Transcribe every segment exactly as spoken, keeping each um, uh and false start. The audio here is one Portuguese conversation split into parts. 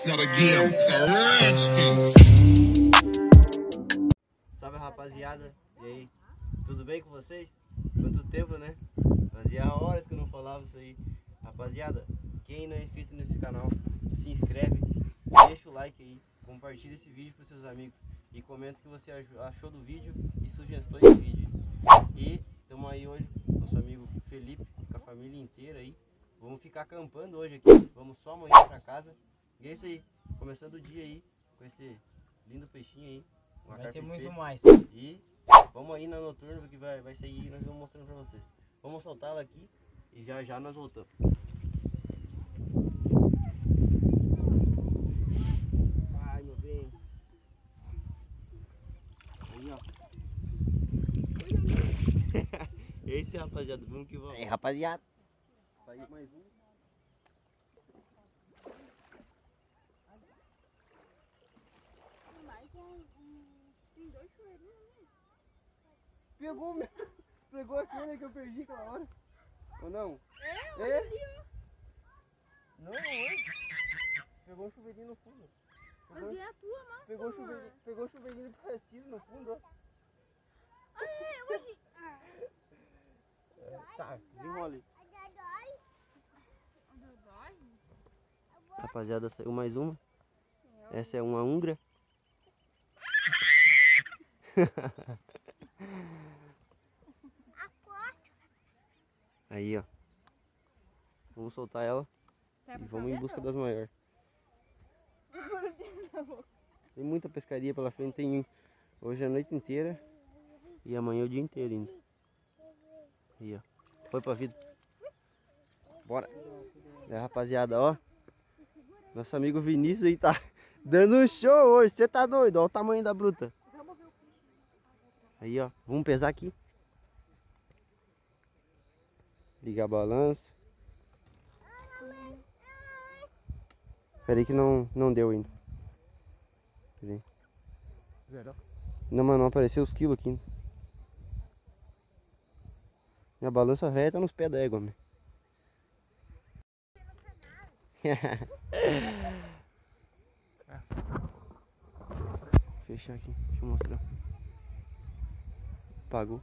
not a game, it's a rich thing. Salve, rapaziada, e aí, tudo bem com vocês? Quanto tempo, né? Fazia horas que eu não falava isso aí. Rapaziada, quem não é inscrito nesse canal, se inscreve, deixa o like aí, compartilha esse vídeo com seus amigos e comenta o que você achou do vídeo e sugestões de vídeo. E estamos aí hoje, nosso amigo Felipe, com a família inteira aí. Vamos ficar acampando hoje aqui, vamos só amanhã pra casa. E é isso aí, começando o dia aí, com esse lindo peixinho aí. Vai ter muito mais. E vamos aí na noturna, porque vai, vai sair e nós vamos mostrando pra vocês. Vamos soltá-la aqui e já já nós voltamos. Ai, meu bem. Aí, ó. Esse, rapaziada, vamos que vamos. Aí, rapaziada. Saiu mais um. Tem dois chueirinhos ali. Pegou, pegou aquele que eu perdi aquela hora. Ou não? É, É? ali, ó. Não, não é. Pegou um chuveirinho no fundo. Pegou, Mas é a tua massa, pegou, amor. chuveirinho, pegou chuveirinho do Prestígio no fundo, ó. Ah, é, hoje... Ah. Tá, desenrola aí. Rapaziada, saiu mais uma. Essa é uma húngara. Aí, ó. Vamos soltar ela e vamos em busca das maiores. Tem muita pescaria pela frente, tem hoje a noite inteira e amanhã o dia inteiro ainda. Aí, ó. Foi pra vida. Bora. É, rapaziada, ó. Nosso amigo Vinícius aí tá dando um show hoje. Você tá doido? Olha o tamanho da bruta. Aí, ó. Vamos pesar aqui. Ligar a balança. Espera aí que não, não deu ainda. Peraí. Não, mas não apareceu os quilos aqui. Minha balança velha tá nos pés da égua, meu. Fechar aqui, deixa eu mostrar. Pagou.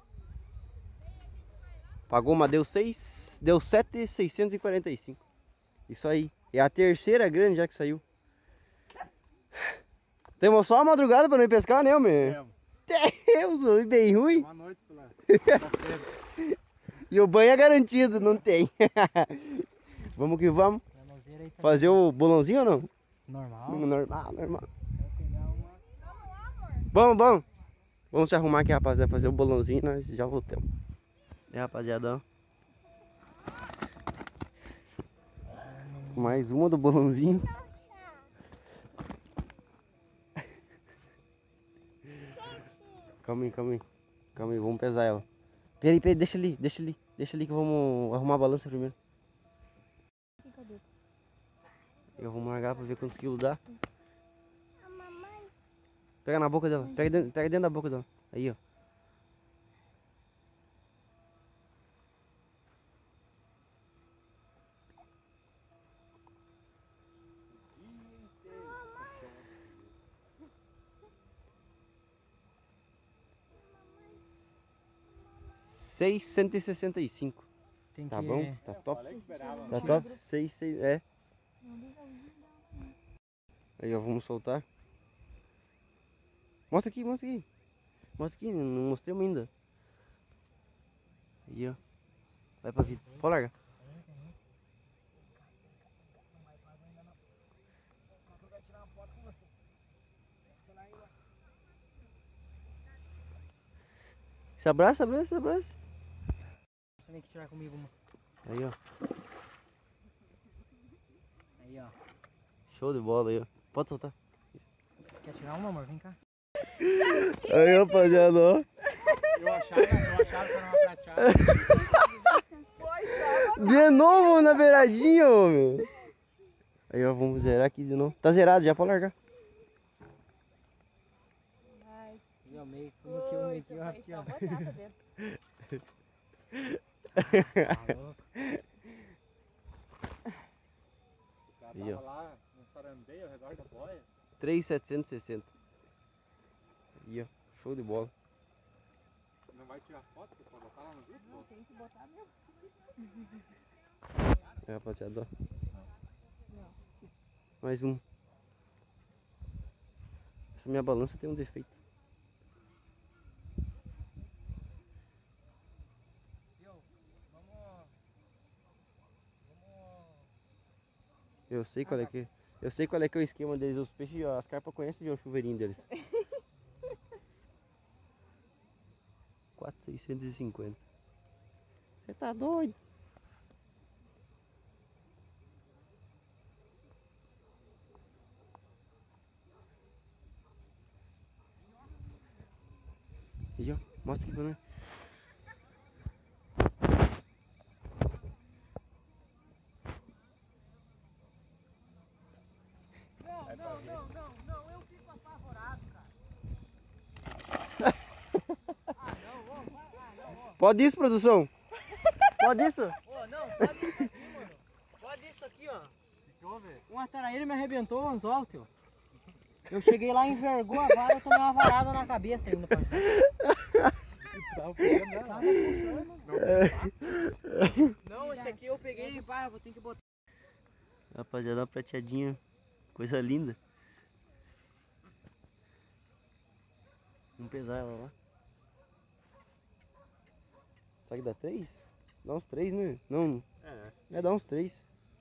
Pagou, mas deu seis, deu sete mil seiscentos e quarenta e cinco. Isso aí. É a terceira grande já que saiu. Temos só a madrugada pra não ir pescar, né, meu? Temos, bem ruim. Uma noite lá. E o banho é garantido, não tem. Vamos que vamos. Fazer o bolãozinho ou não? Normal. Normal, normal. Vamos, vamos. Vamos se arrumar aqui, rapaziada, fazer o bolãozinho e nós já voltamos. É, rapaziada, ó. Mais uma do bolãozinho. Calma aí, calma aí. Calma aí, vamos pesar ela. Peraí, peraí, deixa ali, deixa ali. Deixa ali que vamos arrumar a balança primeiro. Eu vou largar pra ver quantos quilos dá. Pega na boca dela, pega dentro, pega dentro da boca dela. Aí, ó. seiscentos e sessenta e cinco. Tem Tá que... bom? Tá top? Tá top? seis, seis, é. Aí, ó, vamos soltar. Mostra aqui, mostra aqui. Mostra aqui, não mostramos ainda. Aí, ó. Vai pra vida. Pode largar. Se abraça, abraça, se abraça. Você tem que tirar comigo uma. Aí, ó. Aí, ó. Show de bola aí, ó. Pode soltar. Quer tirar uma, amor? Vem cá. Aí, rapaziada, ó. Eu achava, eu achava que era uma prateada. De novo na beiradinha, homem. Aí, ó, vamos zerar aqui de novo. Tá zerado, já pode largar. E ó, meio, como que eu meio aqui, ó, aqui, ó. Tá louco. Aí, ó. Lá no Sarandeia, três mil setecentos e sessenta. Aí, ó. Show de bola. Não vai tirar foto pra botar lá no vídeo? Não, tem que botar mesmo. É, rapaziada, ó. Mais um. Essa minha balança tem um defeito. Eu sei qual é que eu sei qual é que é o esquema deles. Os peixes, as carpas conhecem já o chuveirinho deles. quatro mil seiscentos e cinquenta. Você tá doido? E ó, mostra aqui pra nós. Não, não, não, não, não, eu fico apavorado, cara. Ah, não, ó, vai, ah, não, ó. Pode isso, produção? Pode isso? Ô, não, pode isso aqui, mano. Pode isso aqui, ó. Uma taraíra me arrebentou o anzol, tio. Eu cheguei lá, envergou a vara, eu tomei uma varada na cabeça ainda, parceiro. Tava puxando ela. Tava puxando. Não, esse aqui eu peguei e pá, vou ter que botar. Rapaziada, uma prateadinha. Coisa linda. Vamos pesar ela lá. Será que dá três? Dá uns três, né? Não, É. é dá uns três.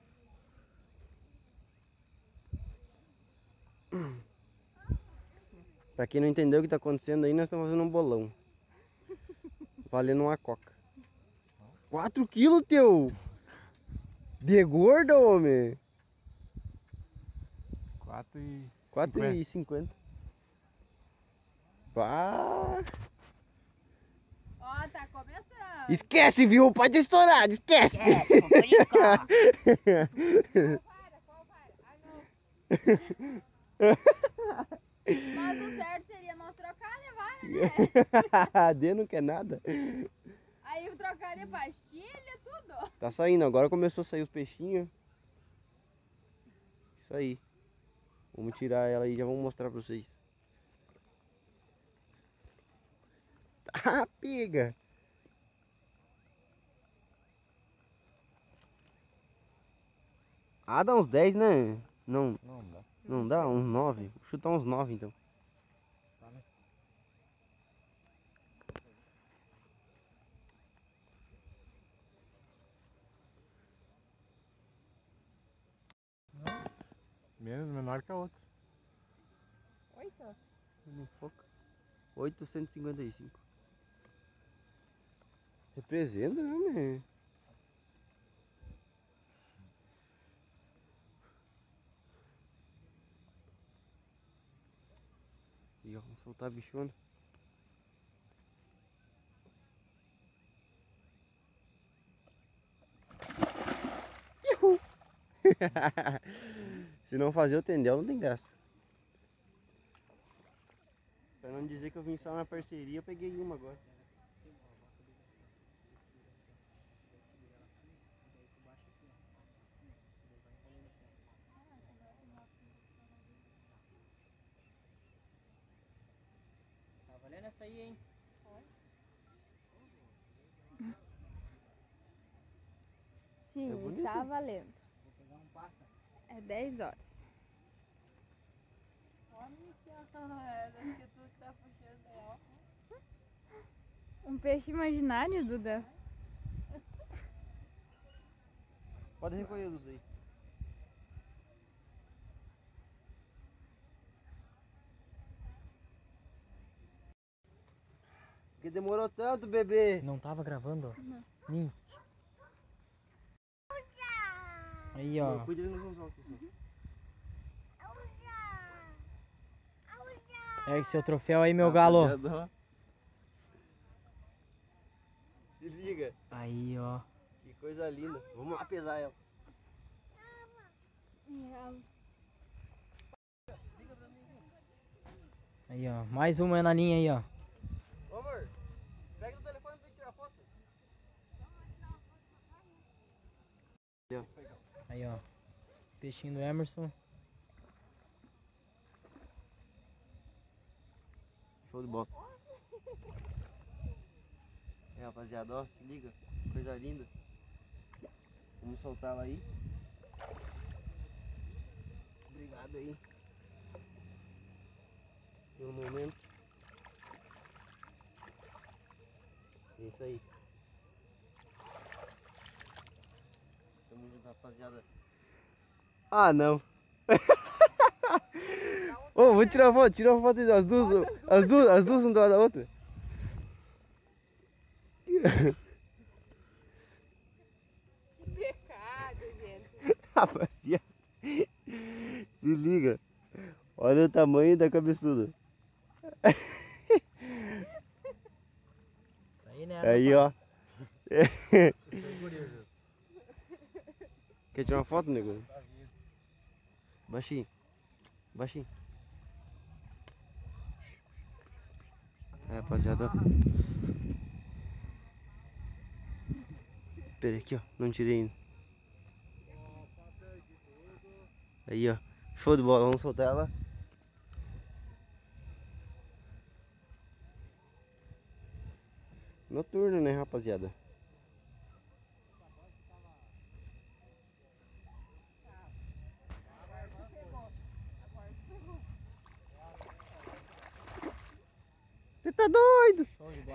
Pra quem não entendeu o que tá acontecendo aí, nós estamos fazendo um bolão. Valendo uma coca. quatro quilos, teu! De gordo, homem! quatro e... quatro e cinquenta. Pá! Ó, tá começando. Esquece, viu? Pode estourar, esquece! É, vou brincar. Para, qual para? Ah, não. Mas o certo seria nós trocar de vara, né? A D não quer nada. Aí eu trocar de pastilha, tudo. Tá saindo, agora começou a sair os peixinhos. Isso aí. Vamos tirar ela aí, já vamos mostrar pra vocês. Tá, pega! Ah, dá uns dez, né? Não, Não dá. não dá? Uns nove? Vou chutar uns nove então. Tá, né? Menos, menor que a outra. Oito? Não foca. oitocentos e cinquenta e cinco. Representa, né, né? E ó, vamos soltar a bichona. Ihu! Se não fazer o tendel, não tem graça. Pra não dizer que eu vim só na parceria, eu peguei uma agora. Tá valendo essa aí, hein? Sim, É bonito. está valendo. Vou pegar um pássaro. É dez horas. Olha que acho que tu tá puxando aí, ó. Um peixe imaginário, Duda. Pode recolher os aí. Porque demorou tanto, bebê. Não tava gravando, ó. Não. Hum. Aí, ó. Não, cuida de nos anzol aqui, só. Ergue seu troféu aí, meu galo. Rapaziada, ó. Se liga. Aí, ó. Que coisa linda. Vamos lá pesar ela. Aí, ó. Mais uma na linha aí, ó. Ô, amor, pega o telefone pra tirar foto. Aí, ó. Peixinho do Emerson. Show de bola. É, rapaziada, ó, se liga. Coisa linda. Vamos soltar ela aí. Obrigado aí pelo momento. É isso aí. Tamo junto, rapaziada. Ah, não. Ô, oh, vou tirar uma foto, tira uma foto das duas, as duas, as duas uma do lado da outra. Que pecado, gente. Rapaziada, se liga. Olha o tamanho da cabeçuda. Isso aí, né? Aí, ó. Quer tirar uma foto, nego? Baixinho. Baixinho. É, rapaziada. Pera aqui, ó. Não tirei ainda. Aí, ó. Show de bola. Vamos soltar ela. Noturno, né, rapaziada? Você tá doido? Show de bola.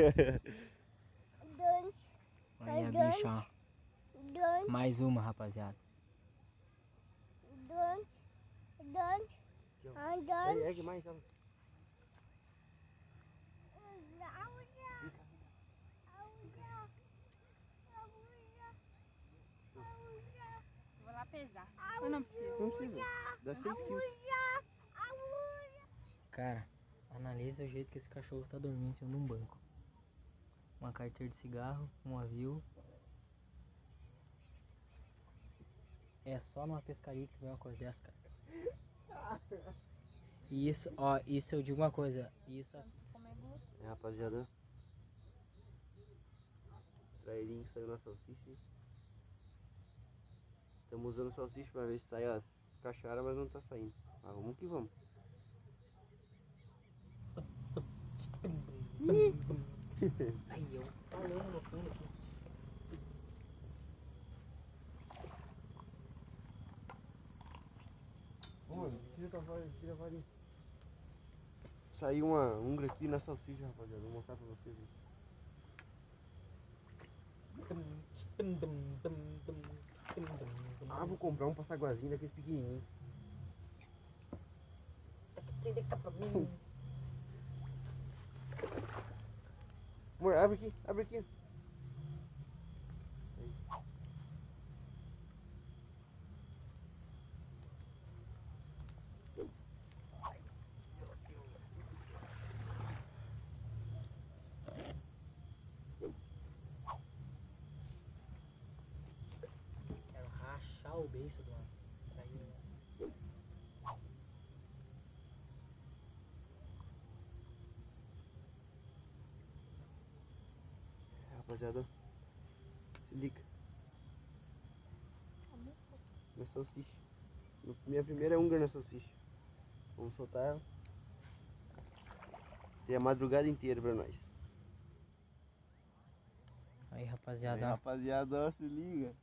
Dois, Aí a dois, bicha, ó. dois, Mais uma, rapaziada. dois, dois, ah, Ei, dois. ergue mais ela. Vou lá pesar. Eu não preciso. Não precisa. Dá seis quilos. Cara, analisa o jeito que esse cachorro tá dormindo em cima de um banco. Uma carteira de cigarro, um avião. É só numa pescaria que tu vê uma coisa dessa, cara. E isso, ó, isso eu digo uma coisa. Isso, É, rapaziada. Trairinho saiu na salsicha. Estamos usando salsicha pra ver se sai as cacharas, mas não tá saindo. Ah, vamos que vamos. aí eu falando no fundo aqui. Mano, tira a varinha, tira a varinha. Saiu uma ungra aqui na salsicha, rapaziada. Vou mostrar pra vocês. Ah, vou comprar um passaguazinho daqueles pequenininhos. Amor, abre aqui, abre aqui. Quero rachar o beiço do lado. Rapaziada, se liga. Na salsicha. Minha primeira ungra na salsicha. Vamos soltar ela. Tem a madrugada inteira pra nós. Aí, Aí, rapaziada, rapaziada, ó, se liga.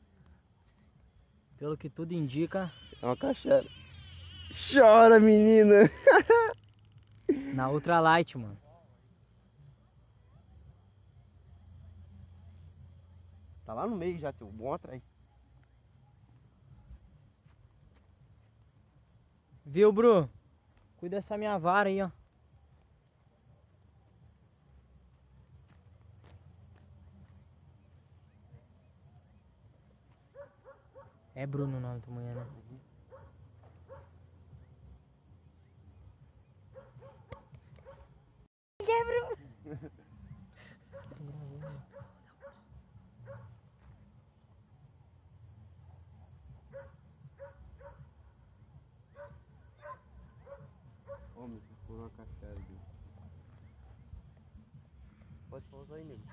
pelo que tudo indica, É uma cachara. Chora, menina! na ultralight, mano. Tá lá no meio já, teu bom atrás. Viu, Bru? Cuida dessa minha vara aí, ó. É Bruno o nome da mulher, né? Ó, meu, por uma cachara aqui. Pode pausar aí, nego.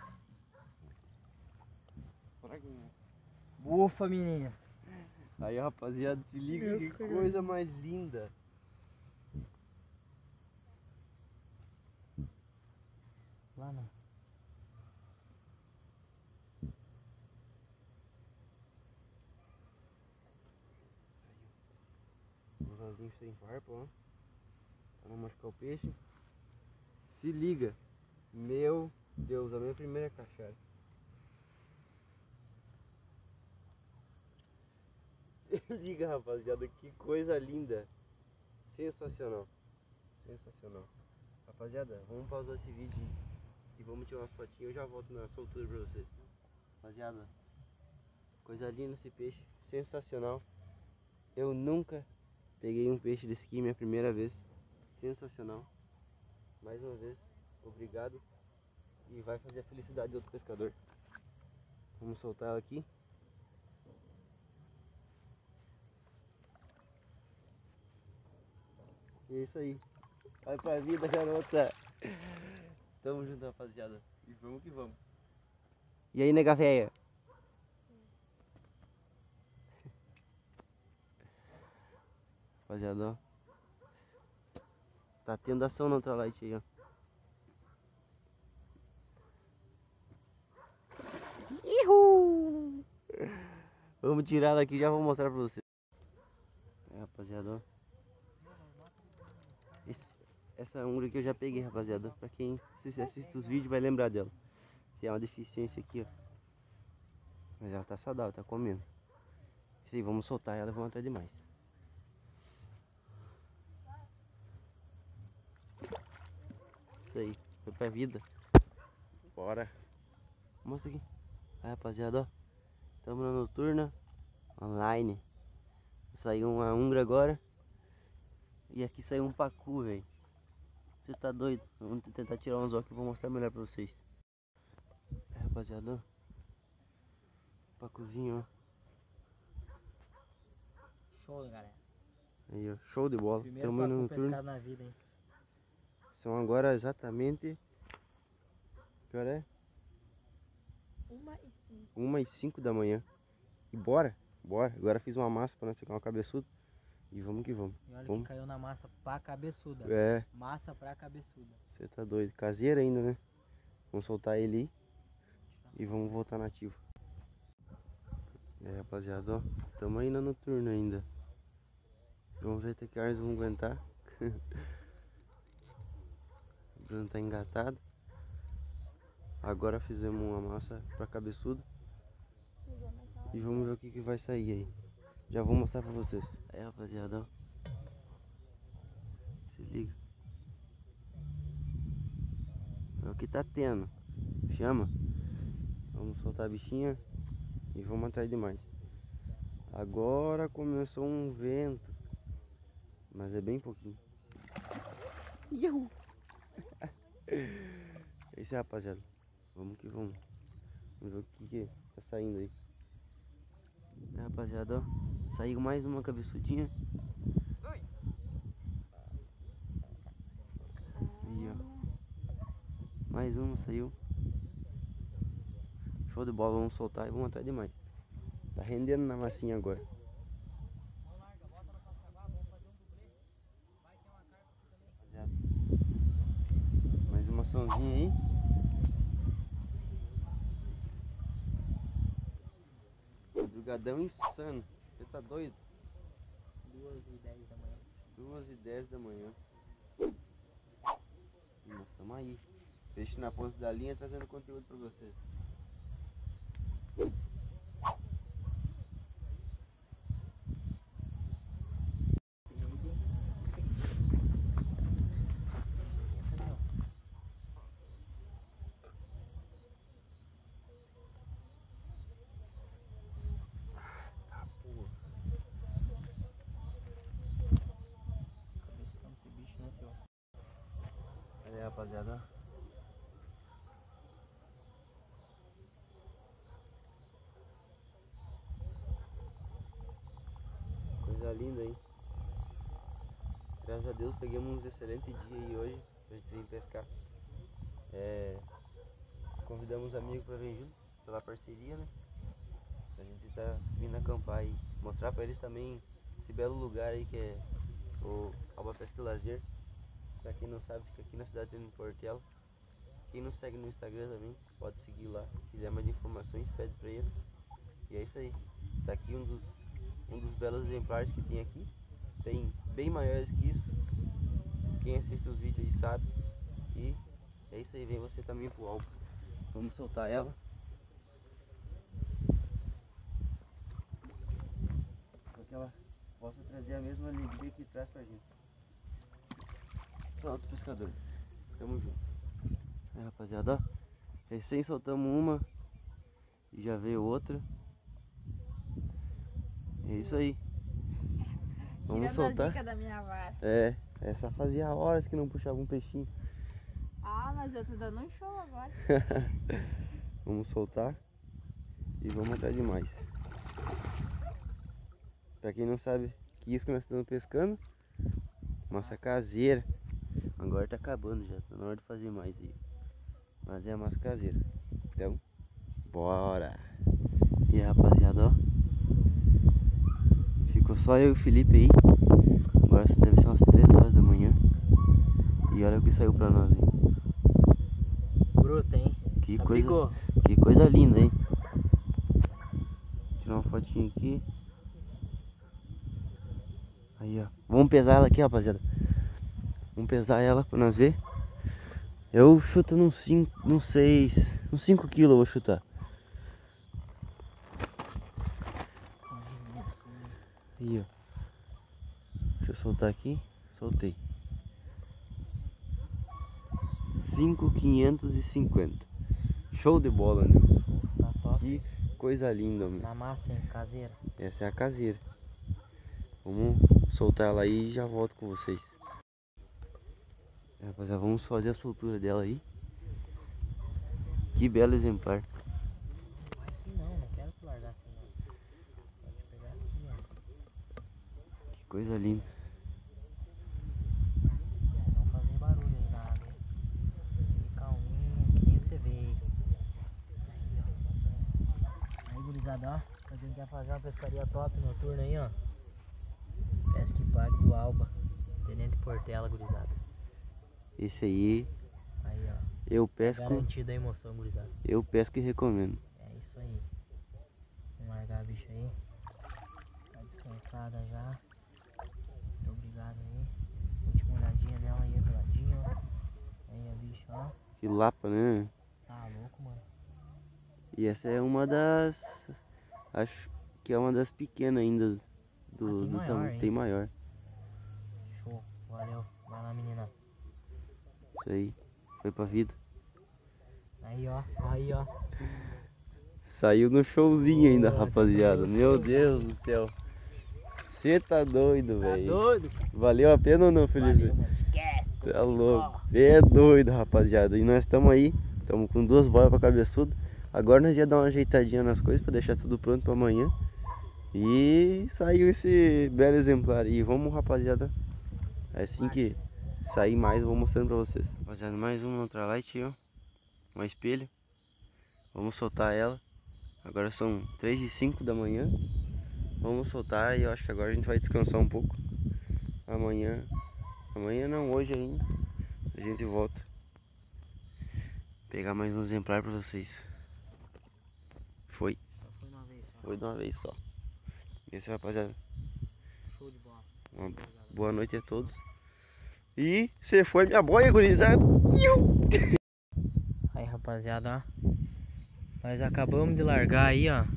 Por aqui, né? Ufa, menina. Aí, rapaziada, se liga, que coisa mais linda. lá não. Os anzinhos sem farpa, ó. Pra não machucar o peixe. Se liga. Meu Deus, a minha primeira cachara. Se liga, rapaziada, que coisa linda. Sensacional. Sensacional. Rapaziada, vamos pausar esse vídeo e vamos tirar umas fotinhas. Eu já volto na soltura pra vocês. Rapaziada, coisa linda esse peixe. Sensacional. Eu nunca peguei um peixe desse aqui, minha primeira vez. Sensacional. Mais uma vez, obrigado. E vai fazer a felicidade de outro pescador. Vamos soltar ela aqui. E é isso aí. Vai pra vida, garota. Tamo junto, rapaziada. E vamos que vamos. E aí, nega véia? Rapaziada, ó. Tá tendo ação na ultralight aí, ó. Ihu! Vamos tirar ela aqui e já vou mostrar pra vocês. É, rapaziada, ó. Esse, essa ungra aqui eu já peguei, rapaziada. Pra quem assiste os vídeos vai lembrar dela. Tem uma deficiência aqui, ó. Mas ela tá saudável, tá comendo. Isso aí, vamos soltar ela e vamos atrás de mais. Isso aí, foi pra vida. Bora. Mostra aqui. Aí, rapaziada, ó. Estamos na noturna online. Saiu uma ungra agora. E aqui saiu um pacu, velho. Você tá doido? Vamos tentar tirar uns óculos e vou mostrar melhor pra vocês. É, rapaziada, ó. Pacuzinho, ó. Show, galera. Aí, ó. Show de bola. Primeiro Tamo indo no pacu turno. pescado na vida, hein? São agora exatamente... Que hora é? Uma e cinco. Uma e cinco da manhã. E bora, bora. Agora fiz uma massa pra nós pegar uma cabeçuda. E vamos que vamos. E olha vamos. que caiu na massa pra cabeçuda. É, Massa pra cabeçuda. você tá doido. Caseira ainda, né? Vamos soltar ele aí. E vamos voltar na ativa. E aí, rapaziada, ó. Tamo aí na noturna ainda. Vamos ver até que horas vamos aguentar. O Bruno tá engatado. Agora fizemos uma massa pra cabeçuda. E vamos ver o que, que vai sair aí. Já vou mostrar pra vocês. Aí, rapaziada, ó. Se liga. É o que tá tendo. Chama. Vamos soltar a bichinha. E vamos atrás de mais. Agora começou um vento. Mas é bem pouquinho. Ihu! É isso aí, rapaziada. Vamos que vamos. Vamos ver o que, que tá saindo aí. É, rapaziada, ó. Saiu mais uma cabeçudinha. Aí, ó. Mais uma saiu. Show de bola, vamos soltar e vamos atrás de mais. Tá rendendo na massinha agora. Mais uma açãozinha aí. Madrugadão insano. Você tá doido? Duas e dez da manhã. Duas e dez da manhã. Nós estamos aí. Peixe na ponta da linha trazendo conteúdo pra vocês. Cabeção desse bicho, né, tio? Olha aí, rapaziada. Coisa linda, hein? Graças a Deus pegamos uns excelentes dias aí hoje pra gente vir pescar. É, convidamos amigos pra vir junto, pela parceria, né? A gente tá vindo acampar aí. Mostrar pra eles também esse belo lugar aí que é o Alba Pesca e Lazer. Pra quem não sabe, fica aqui na cidade de Portela. Quem não segue no Instagram também, pode seguir lá. Se quiser mais informações, pede pra ele. E é isso aí. Tá aqui um dos, um dos belos exemplares que tem aqui. Tem bem maiores que isso. Quem assiste os vídeos aí sabe. E é isso aí, vem você também pro álbum. Vamos soltar ela. Para que ela possa trazer a mesma alegria que traz pra gente. Pronto, pescador. Tamo junto. Aí, rapaziada, ó. Recém soltamos uma e já veio outra. É isso aí. Vamos Tirando soltar. a dica da minha vara. É, essa fazia horas que não puxava um peixinho. Ah, mas eu tô dando um show agora. Vamos soltar e vamos atrás de mais. Pra quem não sabe, que isso que nós estamos pescando, massa caseira. Agora tá acabando já, tá na hora de fazer mais aí. Mas é a massa caseira. Então, bora! E aí, rapaziada, ó. Ficou só eu e o Felipe aí. Agora deve ser umas três horas da manhã. E olha o que saiu pra nós aí. Bruta, hein? Que Sabrigou. coisa, que coisa linda, hein? Vou tirar uma fotinha aqui. Aí, ó. Vamos pesar ela aqui, rapaziada. Vamos pesar ela pra nós ver. Eu chuto num cinco, num seis, uns cinco quilos eu vou chutar. Aí, ó. Deixa eu soltar aqui. Soltei. cinco mil quinhentos e cinquenta. Show de bola, né? Tá top. Que coisa linda, meu. Na massa, hein? Caseira. Essa é a caseira. Vamos soltar ela aí e já volto com vocês. É, rapaziada, vamos fazer a soltura dela aí. Que belo exemplar. Não vai assim não, não quero que largar assim não. Pode pegar aqui, ó. Que coisa linda. Se não fazer barulho aí na água. Fique calminho, que nem você vê aí. Aí, ó. Aí, gurizada, ó. Pra quem quer fazer uma pescaria top noturna aí, ó. Pesca e pague do Alba. Tenente Portela, gurizada. Esse aí Aí, ó. eu pesco. Garantida a emoção, gurizada. Eu pesco e recomendo. É isso aí. Vamos largar a bicha aí. Tá descansada já. Muito obrigado aí. Última olhadinha dela aí do ladinho, ó. Aí a bicha, ó. Que lapa, né? Tá louco, mano. E essa é uma das. Acho que é uma das pequenas ainda do, Ah, tem do maior, tamanho. hein? Tem maior. Show. Valeu. Vai lá, menina. Isso aí. Foi pra vida. Aí, ó. Aí, ó. Saiu no showzinho ainda, Pô, rapaziada. tá Meu doido. Deus do céu. Você tá doido, Tá velho. doido? Valeu a pena ou não, Felipe? Valeu, mano. Esquece. Tá louco. Você é doido, rapaziada. E nós estamos aí. Estamos com duas boias pra cabeçudo. Agora nós ia dar uma ajeitadinha nas coisas pra deixar tudo pronto pra amanhã. E saiu esse belo exemplar aí. Vamos, rapaziada. Assim que sair mais, eu vou mostrando pra vocês. Rapaziada, mais uma ultralight, ó. Uma espelho. Vamos soltar ela. Agora são três e cinco da manhã. Vamos soltar e eu acho que agora a gente vai descansar um pouco. Amanhã. Amanhã não, hoje ainda. A gente volta. Pegar mais um exemplar pra vocês. Foi. Só foi uma vez só. Foi de uma vez só. Esse, rapaziada. Show de bola. Uma boa noite a todos. E você foi minha boia, gurizada. Aí, rapaziada, ó. Nós acabamos de largar aí, ó.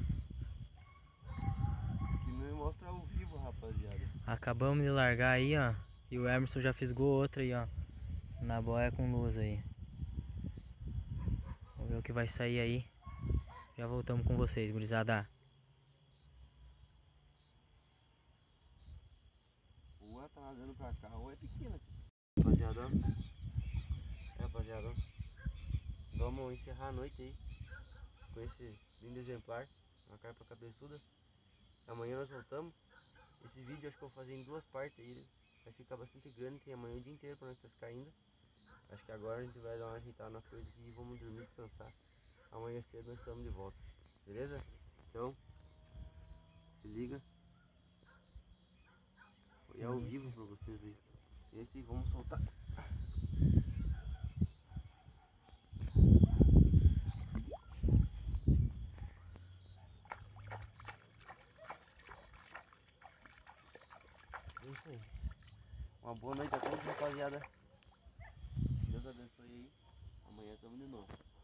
Que não mostra ao vivo, rapaziada. Acabamos de largar aí, ó. E o Emerson já fisgou outra aí, ó. Na boia com luz aí. Vamos ver o que vai sair aí. Já voltamos com vocês, gurizada. Ou ela tá nadando pra cá, ou é pequena. Rapaziada, ó. É, rapaziada, ó. Vamos encerrar a noite aí com esse lindo exemplar. Uma carpa cabeçuda. Amanhã nós voltamos. Esse vídeo acho que eu vou fazer em duas partes aí. Vai ficar bastante grande, tem amanhã o dia inteiro pra nós pescar ainda. Acho que agora a gente vai dar uma ajeitada nas coisas aqui e vamos dormir e descansar. Amanhã cedo nós estamos de volta. Beleza? Então, se liga. Foi ao vivo pra vocês aí. Esse vamos soltar. É isso aí. Uma boa noite a todos, rapaziada. Deus abençoe aí. Amanhã estamos de novo.